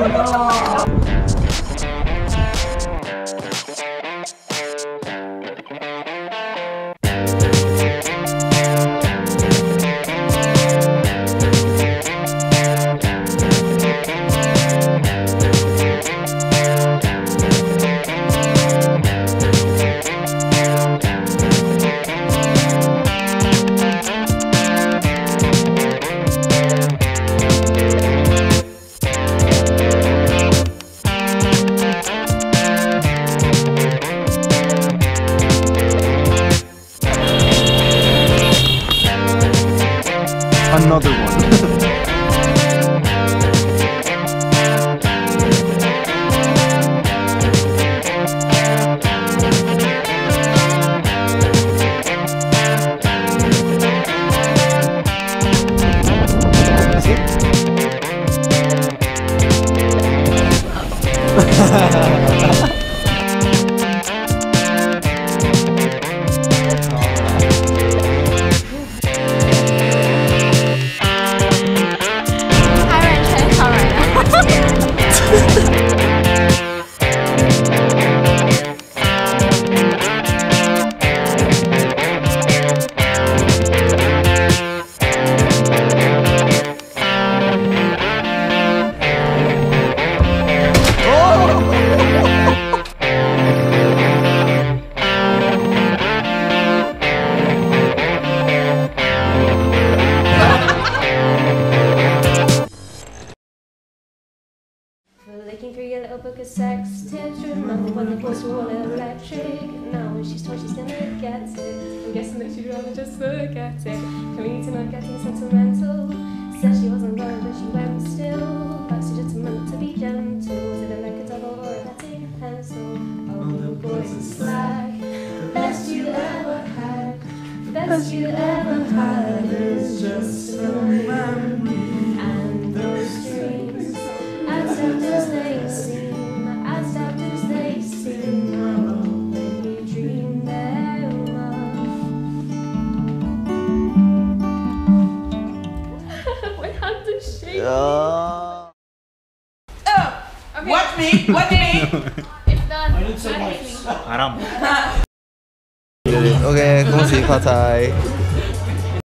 Another one. Looking through your little book of sex tips, remember when the boys were all electric. Now when she's told she's gonna get it, I'm guessing that she'd rather just forget it. Coming to not getting sentimental, said she wasn't going but she went still. Likes a gentleman to be gentle, is it like a double or a petting pencil? Oh, the boys are slack, the best you ever had, the best you ever had is just a memory. And those dreams, as daft as they seem, as daft as they seem, oh, when you dream thereof. My hands are shaking. Oh, okay. Watch me! Watch me! It's done. I need some lights. Haram. OK，恭喜发财。